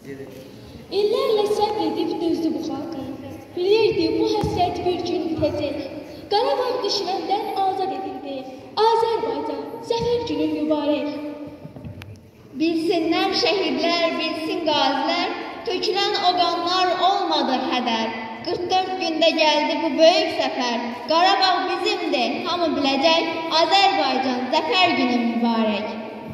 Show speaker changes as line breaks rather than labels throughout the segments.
İllərlə səbr edib dözdü bu xalq. Bilirdi bu həsrət bir gün bitəcək. Qarabağ düşməndən azad edildi. Azərbaycan zəfər günü mübarək.
Bilsinlər şəhidlər, bilsin qazilər, tökülən o qanlar olmadı hədər. 44 gündə gəldi bu böyük səfər. Qarabağ bizimdir, hamı biləcək. Azərbaycan zəfər günü mübarək.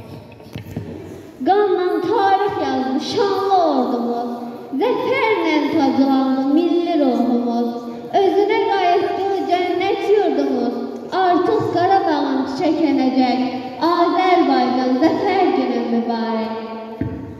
Qanla tarix yazdı şanlı ordumuz, zəfərlə taclandı milli ruhumuz, özünə qayıtdı cənnət yurdumuz, artıq Qarabağın çiçəklənəcək, Azərbaycan zəfər günü mübarək.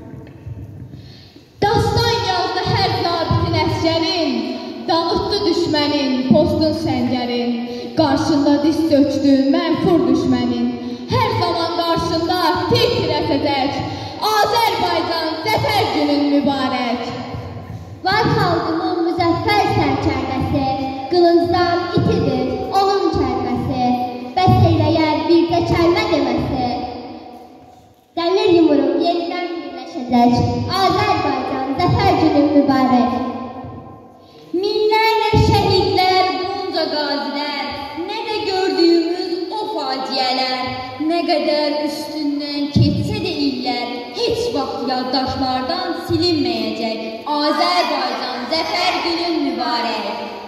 Dastan yazdı hər zabitin əsgərin, dağıtdı düşmənin, postun səngərin, qarşında diz çökdü mənfur düşmənin, hər zaman qarşında titrəsəcək, Azərbaycan zəfər günün mübarək.
Var xalqımın müzəffər sərkərdəsi, qılıncdan itidir onun kəlməsi, bəs eyləyər bircə kəlmə deməsi. Dəmir yumurum yenidən birləşəcək, Azərbaycan zəfər günü mübarək.
Minlərlə şəhidlər, bunca qazilər, nə də gördüyümüz o faciələr, nə qədər üstündən keçsə də illər, heç vaxt yaddaşlardan silinməyəcək. Azərbaycan zəfər günün mübarək.